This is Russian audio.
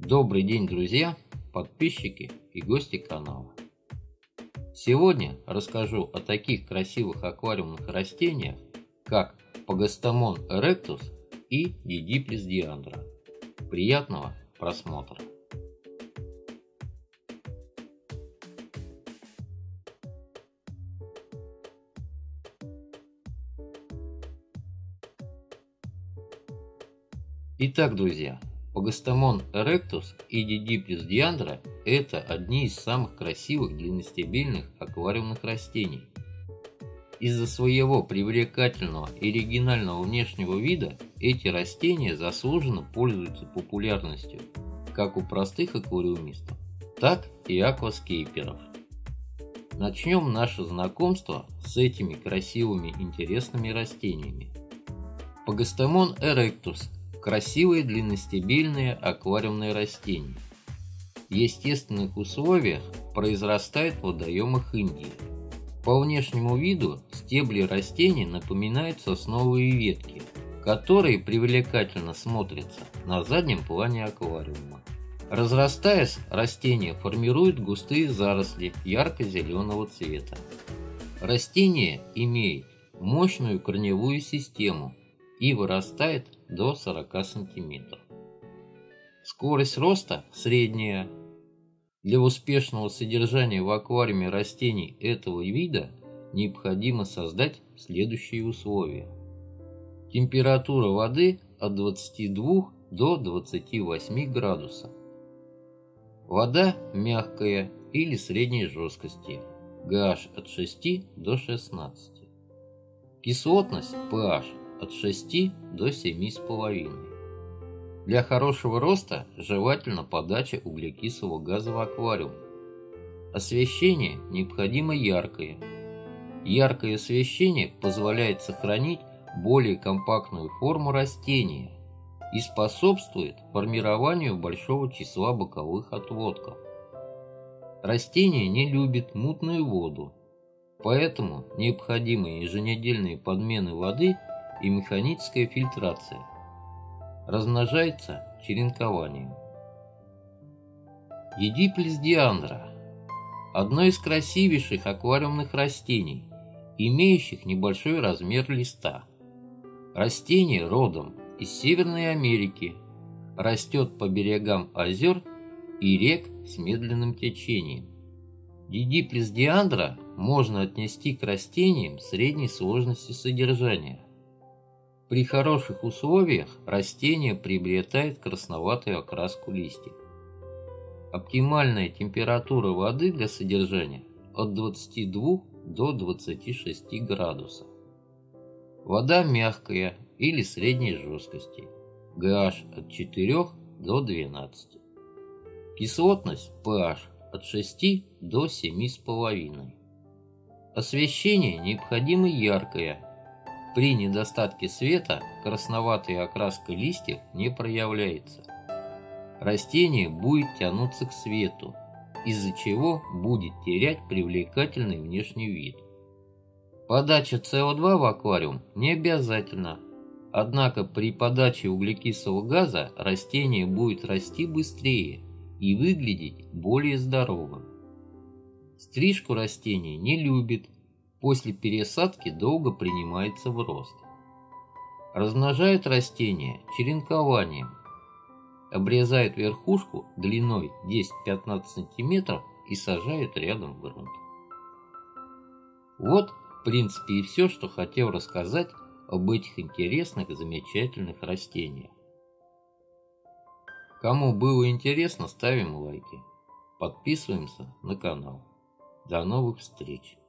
Добрый день, друзья, подписчики и гости канала. Сегодня расскажу о таких красивых аквариумных растениях, как Пагостомон эректус и Дидиплис диандра. Приятного просмотра! Итак, друзья, Пагостомон эректус и Дидиплис диандра – это одни из самых красивых длинностебельных аквариумных растений. Из-за своего привлекательного и оригинального внешнего вида эти растения заслуженно пользуются популярностью как у простых аквариумистов, так и акваскейперов. Начнем наше знакомство с этими красивыми интересными растениями. Пагостомон эректус – красивые длинностебельные аквариумные растения. В естественных условиях произрастает в водоемах Индии. По внешнему виду стебли растений напоминают сосновые ветки, которые привлекательно смотрятся на заднем плане аквариума. Разрастаясь, растения формируют густые заросли ярко-зеленого цвета. Растение имеет мощную корневую систему и вырастает до 40 см. Скорость роста средняя. Для успешного содержания в аквариуме растений этого вида необходимо создать следующие условия. Температура воды от 22 до 28 градусов. Вода мягкая или средней жесткости, pH от 6 до 16. Кислотность pH от 6 до 7,5. Для хорошего роста желательно подача углекислого газа в аквариум. Освещение необходимо яркое. Яркое освещение позволяет сохранить более компактную форму растения и способствует формированию большого числа боковых отводков. Растение не любит мутную воду, поэтому необходимы еженедельные подмены воды и механическая фильтрация. Размножается черенкованием. Дидиплис диандра – одно из красивейших аквариумных растений, имеющих небольшой размер листа. Растение родом из Северной Америки, растет по берегам озер и рек с медленным течением. Дидиплис диандра можно отнести к растениям средней сложности содержания. При хороших условиях растение приобретает красноватую окраску листьев. Оптимальная температура воды для содержания от 22 до 26 градусов. Вода мягкая или средней жесткости, pH от 4 до 12. Кислотность pH от 6 до 7,5. Освещение необходимо яркое. При недостатке света красноватая окраска листьев не проявляется. Растение будет тянуться к свету, из-за чего будет терять привлекательный внешний вид. Подача СО2 в аквариум не обязательна, однако при подаче углекислого газа растение будет расти быстрее и выглядеть более здоровым. Стрижку растение не любит. После пересадки долго принимается в рост. Размножает растение черенкованием. Обрезает верхушку длиной 10-15 см и сажает рядом в грунт. Вот, в принципе, и все, что хотел рассказать об этих интересных и замечательных растениях. Кому было интересно, ставим лайки. Подписываемся на канал. До новых встреч!